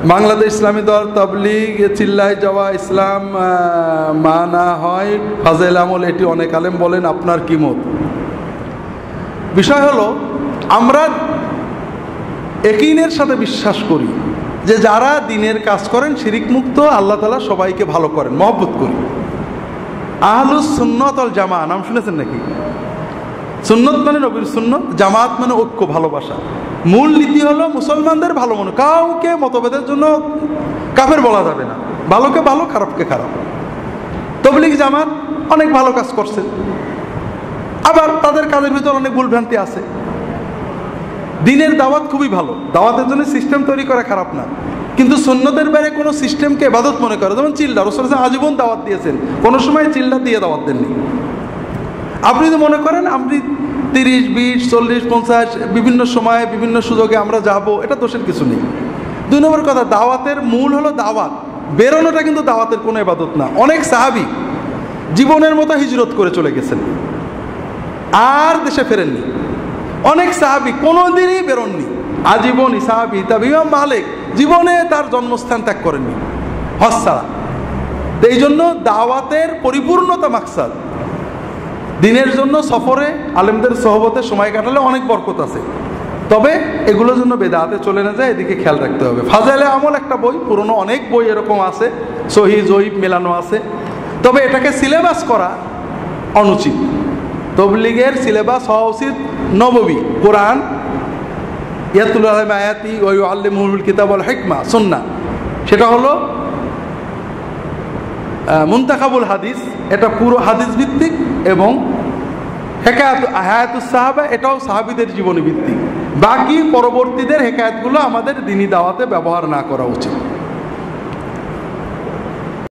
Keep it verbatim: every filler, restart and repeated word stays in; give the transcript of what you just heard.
বাংলাদেশ ইসলামী দল তাবলীগ চিল্লায় যাওয়া ইসলাম মানা হয় ফাজেল আমল, এটি অনেক আলেম বলেন, আপনার কি মত? বিষয় হলো, আমরা ইয়াকিনের সাথে বিশ্বাস করি যে যারা দিনের কাজ করেন শিরিক মুক্ত, আল্লাহ তাআলা সবাইকে ভালো করেন, মহব্বত করি। আহলুস সুন্নাত ওয়াল জামাআহ নাম শুনেছেন নাকি? সুন্নত মানে নবীর সুন্নত, জামাত মানে ঐক্য, ভালোবাসা। মূল নীতি হলো মুসলমানদের ভালো মনে, কাউকে মতভেদের জন্য কাফের বলা যাবে না, ভালোকে ভালো, খারাপকে খারাপ। তাবলীগ জামাত অনেক ভালো কাজ করছে, আবার তাদের কাজের ভিতর অনেক ভুলভ্রান্তি আছে। দিনের দাওয়াত খুবই ভালো, দাওয়াতের জন্য সিস্টেম তৈরি করা খারাপ না, কিন্তু সুন্নতের বাইরে কোনো সিস্টেমকে ইবাদত মনে করে, যেমন চিল্লা, রাসূল সাল্লাল্লাহু আলাইহি ওয়াসাল্লাম আজীবন দাওয়াত দিয়েছেন, কোনো সময় চিল্লা দিয়ে দাওয়াত দেননি। আপনি যদি মনে করেন আপনি তিরিশ বিশ চল্লিশ পঞ্চাশ বিভিন্ন সময়ে বিভিন্ন সুযোগে আমরা যাব, এটা দোষের কিছু নেই। দুই নম্বর কথা, দাওয়াতের মূল হলো দাওয়াত, বেরোনোটা কিন্তু দাওয়াতের কোনো ইবাদত না। অনেক সাহাবী জীবনের মতো হিজরত করে চলে গেছেন, আর দেশে ফেরেননি। অনেক সাহাবী কোনোদিনই বেরোননি, আজীবনই সাহাবী। তা ইমাম মালিক জীবনে তার জন্মস্থান ত্যাগ করেননি হজ ছাড়া। তো এই জন্য দাওয়াতের পরিপূর্ণতা মাকসাদ। দিনের জন্য সফরে আলেমদের সহবতে সময় কাটালে অনেক বরকত আছে, তবে এগুলোর জন্য বেদাতে চলে না যায়, এদিকে খেয়াল রাখতে হবে। ফাজাইলে আমল একটা বই, পুরনো অনেক বই এরকম আছে, সহিহ জয়ীফ মেলানো আছে, তবে এটাকে সিলেবাস করা অনুচিত। তাবলীগের সিলেবাস হওয়া উচিত নববী, কোরআন, ইয়াতুল আলাইহিম আয়াতি ওয়া ইউআল্লিমুহুল কিতাব ওয়াল হিকমা, সুন্নাহ। সেটা হলো মুনতাখাবুল হাদিস, এটা পুরো হাদিস ভিত্তিক, এবং হেকায়াত হায়াতুস সাহাবা, এটাও সাহাবীদের জীবনী ভিত্তিক। বাকি পরবর্তীদের হেকায়াতগুলো আমাদের দ্বীনি দাওয়াতে ব্যবহার না করা উচিত।